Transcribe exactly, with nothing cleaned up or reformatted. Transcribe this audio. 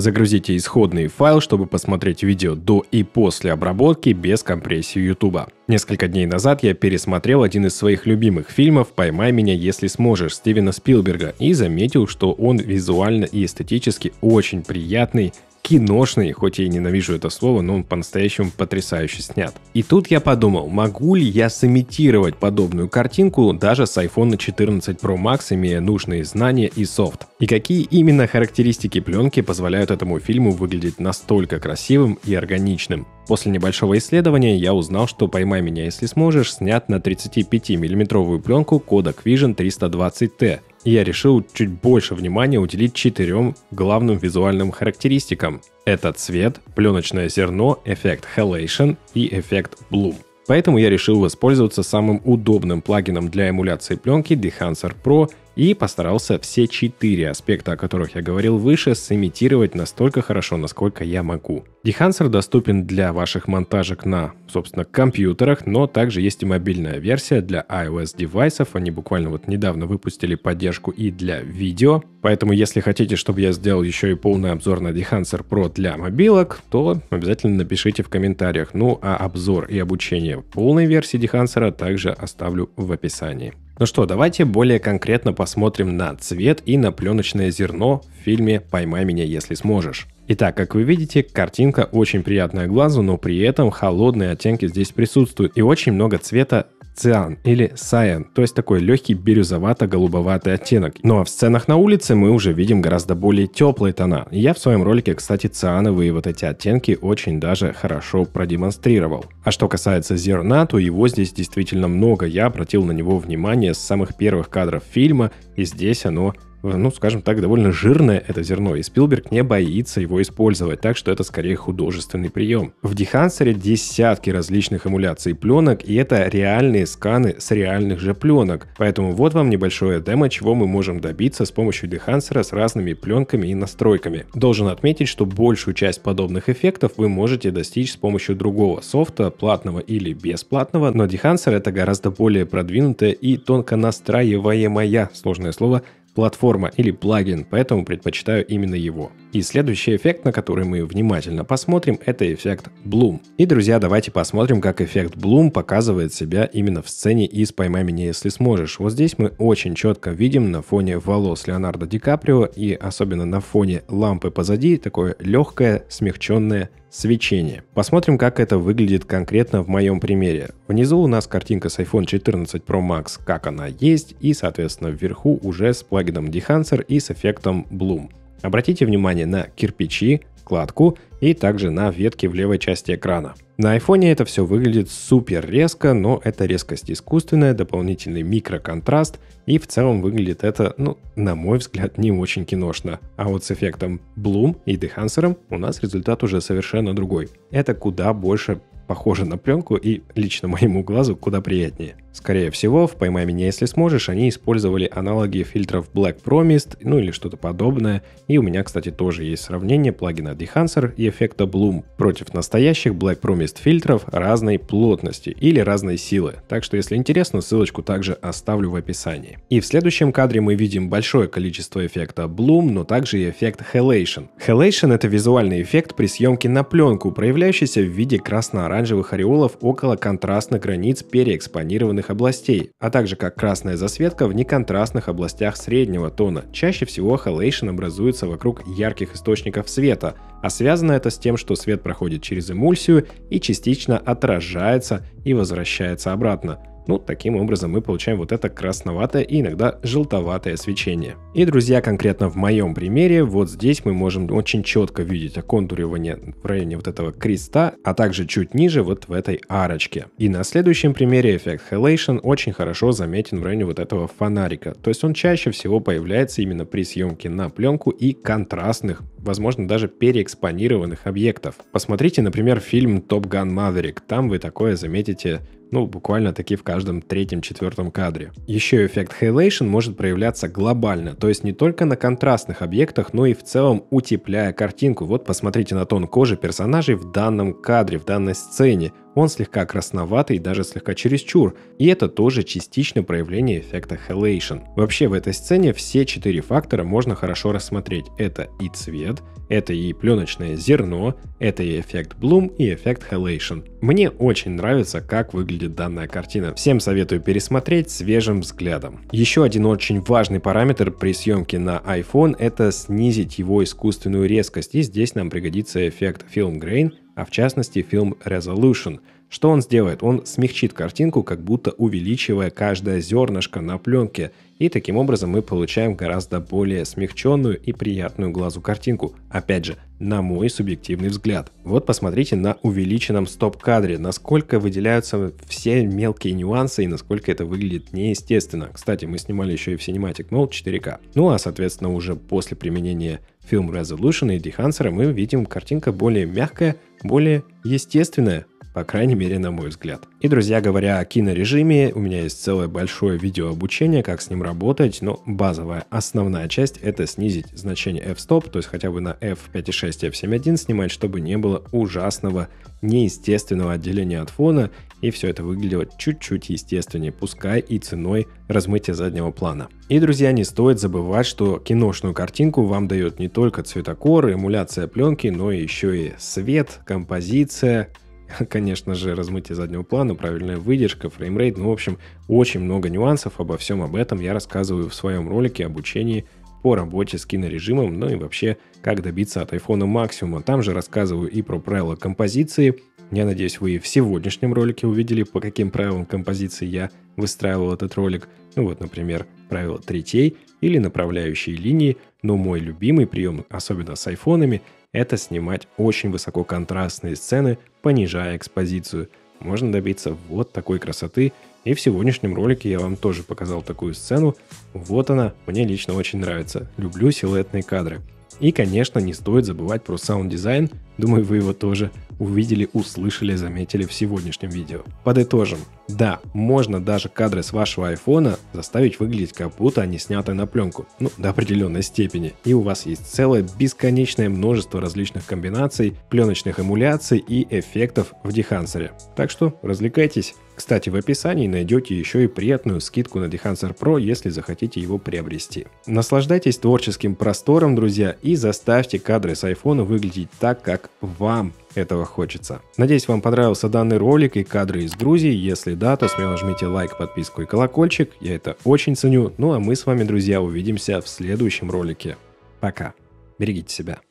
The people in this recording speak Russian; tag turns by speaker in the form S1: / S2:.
S1: Загрузите исходный файл, чтобы посмотреть видео до и после обработки без компрессии YouTube. Несколько дней назад я пересмотрел один из своих любимых фильмов «Поймай меня, если сможешь» Стивена Спилберга и заметил, что он визуально и эстетически очень приятный, киношный, хоть я и ненавижу это слово, но он по-настоящему потрясающе снят. И тут я подумал, могу ли я сымитировать подобную картинку даже с айфон четырнадцать про макс, имея нужные знания и софт. И какие именно характеристики пленки позволяют этому фильму выглядеть настолько красивым и органичным. После небольшого исследования я узнал, что «Поймай меня, если сможешь» снят на тридцатипятимиллиметровую пленку Kodak Vision триста двадцать тэ. И я решил чуть больше внимания уделить четырем главным визуальным характеристикам. Это цвет, пленочное зерно, эффект Halation и эффект Bloom. Поэтому я решил воспользоваться самым удобным плагином для эмуляции пленки Dehancer Pro и постарался все четыре аспекта, о которых я говорил выше, сымитировать настолько хорошо, насколько я могу. Dehancer доступен для ваших монтажек на, собственно, компьютерах, но также есть и мобильная версия для iOS девайсов. Они буквально вот недавно выпустили поддержку и для видео. Поэтому, если хотите, чтобы я сделал еще и полный обзор на Dehancer Pro для мобилок, то обязательно напишите в комментариях. Ну а обзор и обучение полной версии Dehancer также оставлю в описании. Ну что, давайте более конкретно посмотрим на цвет и на пленочное зерно в фильме «Поймай меня, если сможешь». Итак, как вы видите, картинка очень приятная глазу, но при этом холодные оттенки здесь присутствуют и очень много цвета циан или cyan, то есть такой легкий бирюзовато-голубоватый оттенок. Ну а в сценах на улице мы уже видим гораздо более теплые тона. Я в своем ролике, кстати, циановые вот эти оттенки очень даже хорошо продемонстрировал. А что касается зерна, то его здесь действительно много. Я обратил на него внимание с самых первых кадров фильма, и здесь оно, ну, скажем так, довольно жирное это зерно, и Спилберг не боится его использовать, так что это скорее художественный прием. В Dehancer десятки различных эмуляций пленок, и это реальные сканы с реальных же пленок. Поэтому вот вам небольшое демо, чего мы можем добиться с помощью Dehancer с разными пленками и настройками. Должен отметить, что большую часть подобных эффектов вы можете достичь с помощью другого софта, платного или бесплатного, но Dehancer это гораздо более продвинутая и тонко настраиваемая, сложное слово, платформа или плагин, поэтому предпочитаю именно его. И следующий эффект, на который мы внимательно посмотрим, это эффект Bloom. И, друзья, давайте посмотрим, как эффект Bloom показывает себя именно в сцене из «Поймай меня, если сможешь». Вот здесь мы очень четко видим на фоне волос Леонардо Ди Каприо и особенно на фоне лампы позади такое легкое смягченное свечение. Посмотрим, как это выглядит конкретно в моем примере. Внизу у нас картинка с айфон четырнадцать про макс, как она есть, и, соответственно, вверху уже с плагином Dehancer и с эффектом Bloom. Обратите внимание на кирпичи, кладку и также на ветки в левой части экрана. На айфоне это все выглядит супер резко, но это резкость искусственная, дополнительный микроконтраст, и в целом выглядит это, ну, на мой взгляд, не очень киношно. А вот с эффектом Bloom и Dehancer у нас результат уже совершенно другой. Это куда больше похоже на пленку и лично моему глазу куда приятнее. Скорее всего, в «Поймай меня, если сможешь» они использовали аналоги фильтров Black Promised, ну или что-то подобное. И у меня, кстати, тоже есть сравнение плагина Dehancer и эффекта Bloom против настоящих Black Promised фильтров разной плотности или разной силы. Так что, если интересно, ссылочку также оставлю в описании. И в следующем кадре мы видим большое количество эффекта Bloom, но также и эффект Halation. Halation — это визуальный эффект при съемке на пленку, проявляющийся в виде красно-оранжевых ореолов около контрастных границ переэкспонированных областей, а также как красная засветка в неконтрастных областях среднего тона. Чаще всего Halation образуется вокруг ярких источников света, а связано это с тем, что свет проходит через эмульсию и частично отражается и возвращается обратно. Ну, таким образом мы получаем вот это красноватое и иногда желтоватое свечение. И, друзья, конкретно в моем примере, вот здесь мы можем очень четко видеть оконтуривание в районе вот этого креста, а также чуть ниже вот в этой арочке. И на следующем примере эффект Halation очень хорошо заметен в районе вот этого фонарика. То есть он чаще всего появляется именно при съемке на пленку и контрастных, возможно, даже переэкспонированных объектов. Посмотрите, например, фильм Top Gun Maverick. Там вы такое заметите, ну, буквально таки в каждом третьем-четвертом кадре. Еще эффект Halation может проявляться глобально, то есть не только на контрастных объектах, но и в целом утепляя картинку. Вот посмотрите на тон кожи персонажей в данном кадре, в данной сцене. он слегка красноватый, даже слегка чересчур, и это тоже частично проявление эффекта Halation. Вообще в этой сцене все четыре фактора можно хорошо рассмотреть. Это и цвет, это и пленочное зерно, это и эффект Bloom, и эффект Halation. Мне очень нравится, как выглядит данная картина. Всем советую пересмотреть свежим взглядом. Еще один очень важный параметр при съемке на iPhone — это снизить его искусственную резкость. И здесь нам пригодится эффект Film Grain, а в частности Film Resolution. Что он сделает? Он смягчит картинку, как будто увеличивая каждое зернышко на пленке. И таким образом мы получаем гораздо более смягченную и приятную глазу картинку. Опять же, на мой субъективный взгляд. Вот посмотрите на увеличенном стоп-кадре, насколько выделяются все мелкие нюансы и насколько это выглядит неестественно. Кстати, мы снимали еще и в Cinematic Mode четыре ка. Ну а соответственно уже после применения Film Resolution и Dehancer мы видим, картинка более мягкая, более естественная. По крайней мере, на мой взгляд. И, друзья, говоря о кинорежиме, у меня есть целое большое видео обучение, как с ним работать, но базовая, основная часть — это снизить значение f-stop, то есть хотя бы на эф пять и шесть, эф семь и один снимать, чтобы не было ужасного, неестественного отделения от фона, и все это выглядело чуть-чуть естественнее, пускай и ценой размытия заднего плана. И, друзья, не стоит забывать, что киношную картинку вам дает не только цветокор, эмуляция пленки, но еще и свет, композиция, конечно же, размытие заднего плана, правильная выдержка, фреймрейт, ну, в общем, очень много нюансов. Обо всем об этом я рассказываю в своем ролике обучении по работе с кинорежимом, ну и вообще, как добиться от iPhone максимума. Там же рассказываю и про правила композиции. Я надеюсь, вы в сегодняшнем ролике увидели, по каким правилам композиции я выстраивал этот ролик. Ну вот, например, правило третей или направляющие линии. Но мой любимый прием, особенно с айфонами, это снимать очень высококонтрастные сцены, понижая экспозицию. Можно добиться вот такой красоты. И в сегодняшнем ролике я вам тоже показал такую сцену. Вот она, мне лично очень нравится. Люблю силуэтные кадры. И, конечно, не стоит забывать про саунд-дизайн. Думаю, вы его тоже увидели, услышали, заметили в сегодняшнем видео. Подытожим. Да, можно даже кадры с вашего айфона заставить выглядеть, как будто они сняты на пленку. Ну, до определенной степени. И у вас есть целое бесконечное множество различных комбинаций, пленочных эмуляций и эффектов в Dehancer. Так что развлекайтесь. Кстати, в описании найдете еще и приятную скидку на Dehancer Pro, если захотите его приобрести. Наслаждайтесь творческим простором, друзья, и заставьте кадры с iPhone выглядеть так, как вам этого хочется. Надеюсь, вам понравился данный ролик и кадры из Грузии. Если да, то смело жмите лайк, подписку и колокольчик. Я это очень ценю. Ну а мы с вами, друзья, увидимся в следующем ролике. Пока. Берегите себя.